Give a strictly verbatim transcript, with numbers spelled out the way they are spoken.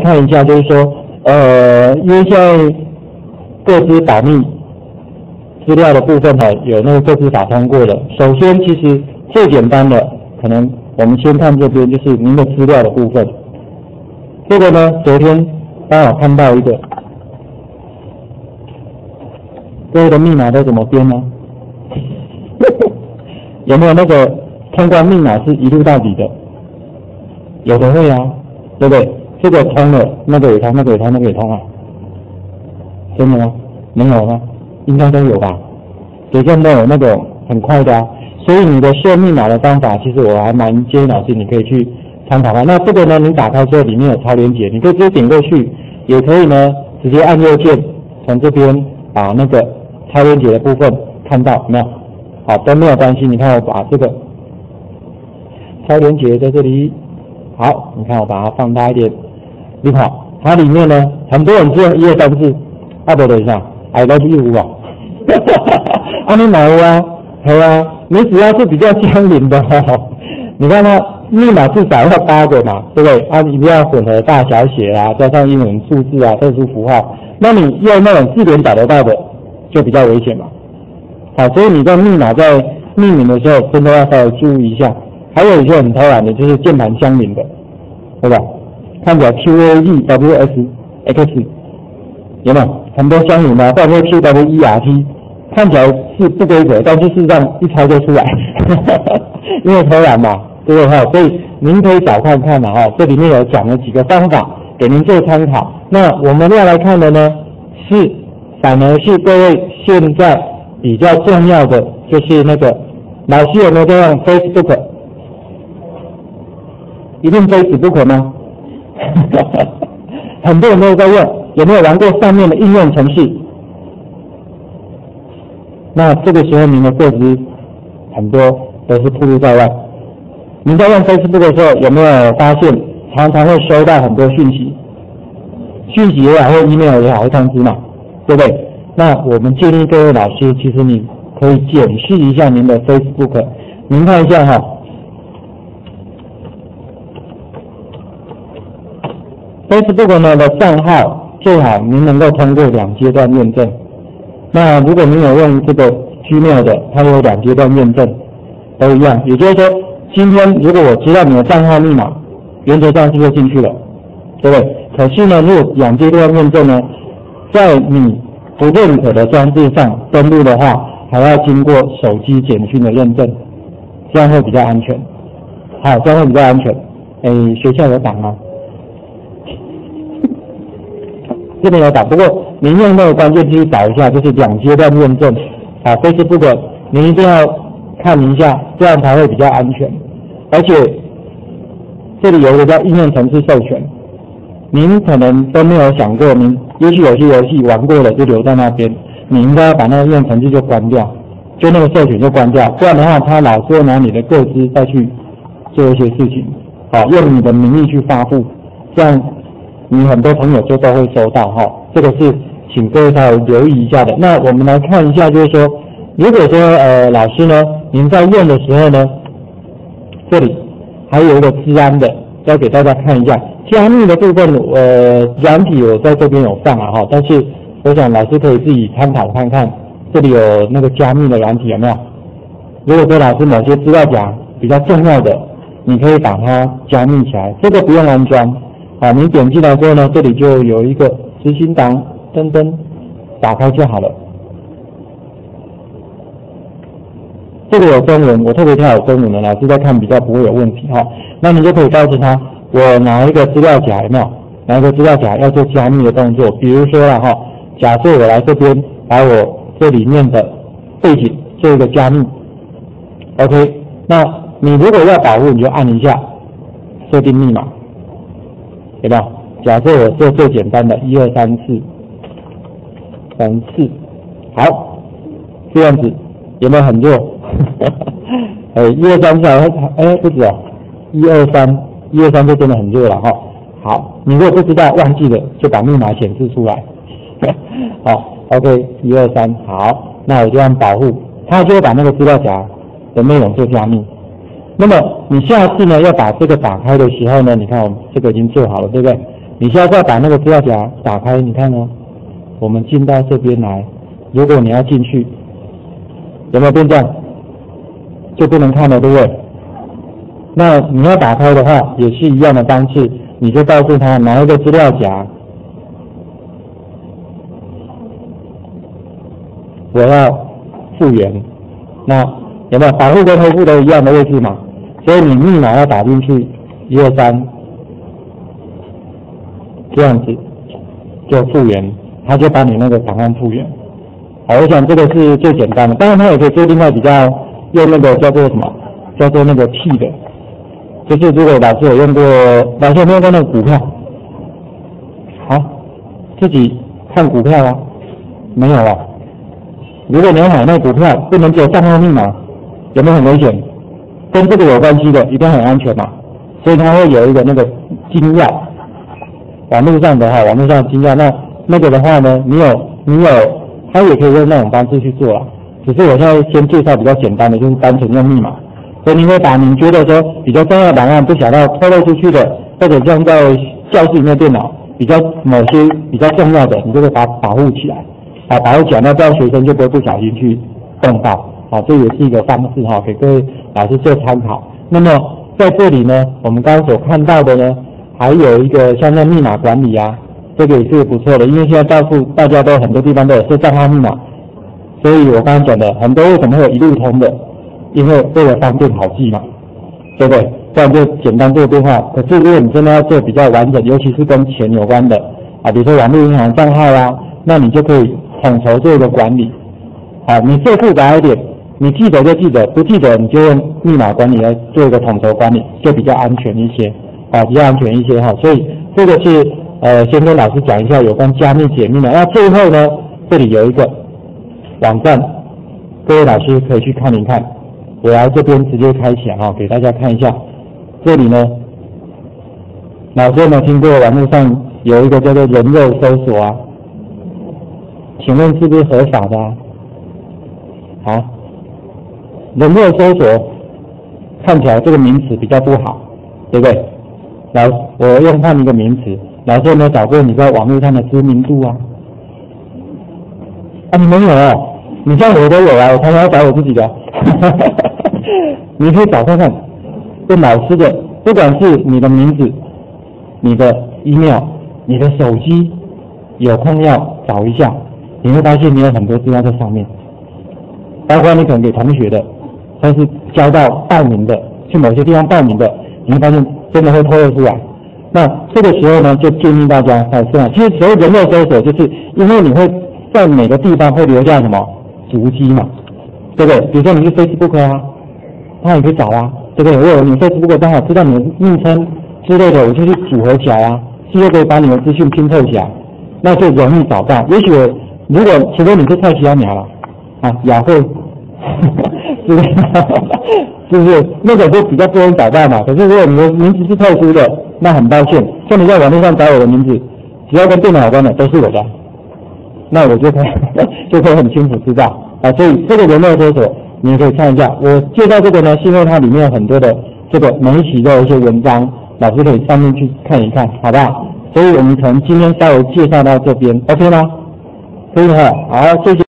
看一下，就是说，呃，因为现在个资保密资料的部分哈，有那个个资法通过了。首先，其实最简单的，可能我们先看这边，就是您的资料的部分。这个呢，昨天刚好看到一个，各位的密码都怎么编呢？有没有那个通关密码是一路到底的？有的会啊，对不对？这个通了，那个也通，那个也通，那个也通啊。真的吗？没有吗？应该都有吧。谁见都有那种很快的啊。所以你的设密码的方法，其实我还蛮建议老师你可以去参考看。那这个呢，你打开之后里面有超连结，你可以直接点过去，也可以呢直接按右键从这边把那个超连结的部分看到，有没有？好，都没有关系。你看我把这个超连结在这里，好，你看我把它放大一点，你看它里面呢，很多人是用一二三四，啊不等一下 ，I love you 啊，啊你买啊，对啊，你只要是比较相邻的哦，你看它密码至少要八个嘛，对不对？啊一定要混合大小写啊，加上英文数字啊，特殊符号，那你用那种字典找得到的，就比较危险嘛。好，所以你在密码在命名的时候，真的要稍微注意一下。还有一些很偷懒的，就是键盘相邻的，对吧？看起来 Q A E W S X 有没有很多相邻的，或者 Q W E R T 看起来是不规则，但是事实上一抄就出来，因为偷懒嘛，对不对哈？所以您可以找看看嘛哈，这里面有讲了几个方法给您做参考。那我们要来看的呢，是反而是各位现在比较重要的，就是那个老师有没有在用 Facebook？ 一定 Facebook 吗？很多人都在用，有没有玩过上面的应用程式？那这个时候您的个资很多都是暴露在外。您在用 Facebook 的时候，有没有发现常常会收到很多讯息？讯息也好，或 email 也好，会通知嘛，对不对？那我们建议各位老师，其实你可以检视一下您的 Facebook， 您看一下哈。Facebook 呢的账号最好您能够通过两阶段验证。那如果您有用这个 Gmail 的，它有两阶段验证，都一样。也就是说，今天如果我知道你的账号密码，原则上是就进去了，对不对？可是呢，如果两阶段验证呢，在你不认可的装置上登录的话，还要经过手机简讯的认证，这样会比较安全。好，这样会比较安全。诶，学校有档吗？这边有打，不过您用那个关键字找一下，就是两阶段验证。好 ，Facebook 您一定要看一下，这样才会比较安全。而且这里有一个叫应用程式授权，您可能都没有想过，您也许有些游戏玩过了就留在那边，你应该要把那个应用程式就关掉，就那个授权就关掉，不然的话，他老是会拿你的个资再去做一些事情，好，用你的名义去发布，这样。你很多朋友就都会收到哈，这个是请各位稍微留意一下的。那我们来看一下，就是说，如果说呃老师呢，您在用的时候呢，这里还有一个资安的，要给大家看一下加密的部分，呃，软体我在这边有放啊哈，但是我想老师可以自己参考看看，这里有那个加密的软体有没有？如果说老师某些资料夹比较重要的，你可以把它加密起来，这个不用安装。好，你点进来之后呢，这里就有一个执行档，噔噔，打开就好了。这个有中文，我特别挑有中文的，老师在看比较不会有问题哈。那你就可以告诉他，我哪一个资料夹有没有？哪一个资料夹要做加密的动作？比如说了哈，假设我来这边把我这里面的背景做一个加密 ，OK， 那你如果要保护，你就按一下设定密码。有没有？假设我做最简单的一二三四三四，好，这样子有没有很弱？哎，一二三四，哎，不止哦，一二三，一二三就真的很弱了哈。好，你如果不知道忘记了，就把密码显示出来。好 ，OK， 一二三，好，那我就按保护，它就会把那个资料夹的内容做加密。那么你下次呢要把这个打开的时候呢，你看我们这个已经做好了，对不对？ 你现在再把那个资料夹打开，你看哦，我们进到这边来，如果你要进去，有没有变这样？就不能看了，对不对？那你要打开的话，也是一样的方式，你就告诉他哪一个资料夹我要复原，那有没有保护跟恢复都一样的位置嘛？所以你密码要打进去一二三，这样子就复原，它就把你那个档案复原。好，我想这个是最简单的，当然它也可以做另外比较用那个叫做什么，叫做那个 T 的，就是如果老师有用过，老师有没有用过那个股票？好，自己看股票啊？没有啊。如果你要买那股票，不能只有账号密码，有没有很危险？跟这个有关系的，一定很安全嘛。所以它会有一个那个金钥，网络上的哈，网络上的金钥，那那个的话呢，你有你有，它也可以用那种方式去做啦。只是我现在先介绍比较简单的，就是单纯用密码。所以你会把你觉得说比较重要的档案不想要透露出去的，或者像在教室里面电脑比较某些比较重要的，你就会把它保护起来。啊，保护起来，那这样学生就不会不小心去动到。啊，这也是一个方式哈，给各位老师做参考。那么在这里呢，我们刚刚所看到的呢，还有一个像那密码管理啊，这个也是不错的，因为现在告诉大家都很多地方都有设账号密码，所以我刚刚讲的很多为什么会有一路通的，因为为了方便好记嘛，对不对？这样就简单做变化。可是如果你真的要做比较完整，尤其是跟钱有关的啊，比如说网络银行账号啊，那你就可以统筹做一个管理。好，你做复杂一点，你记得就记得，不记得你就用密码管理来做一个统筹管理，就比较安全一些，啊，比较安全一些哈。所以这个是呃，先跟老师讲一下有关加密解密的。那最后呢，这里有一个网站，各位老师可以去看一看。我来这边直接开起来哈，给大家看一下。这里呢，老师有没有听过网络上有一个叫做人肉搜索啊？请问是不是合法的啊？好，人肉搜索看起来这个名词比较不好，对不对？老，我用换一个名词，老师有没有找过你在网络上的知名度啊？啊，你没有哦，你像我都有啊，我常常要找我自己的。你可以找看看，问老师的，不管是你的名字、你的 email、你的手机，有空要找一下。你会发现你有很多资料在上面，包括你可能给同学的，或是交到报名的，去某些地方报名的，你会发现真的会透露出来。那这个时候呢，就建议大家还是这样，其实所谓人肉搜索，就是因为你会在每个地方会留下什么足迹嘛，对不对？比如说你是 Facebook 啊，那你可以找啊，对不对？如果你 Facebook 刚好知道你的昵称之类的，我就去组合起来啊，是不是可以把你的资讯拼凑起来？那就容易找到。也许我如果除非你是蔡奇亚鸟了啊，雅慧，是不是？是不是？那个就比较不容易找到嘛。可是如果你的名字是特殊的，那很抱歉，像你在网络上找我的名字，只要跟电脑有关的都是我的，那我就可以就可以很清楚知道啊。所以这个人肉搜索你也可以看一下。我介绍这个呢，是因为它里面有很多的这个每一期都有一些文章，老师可以上面去看一看，好不好？所以我们从今天稍微介绍到这边 ，OK 吗？可以哈，好，谢谢。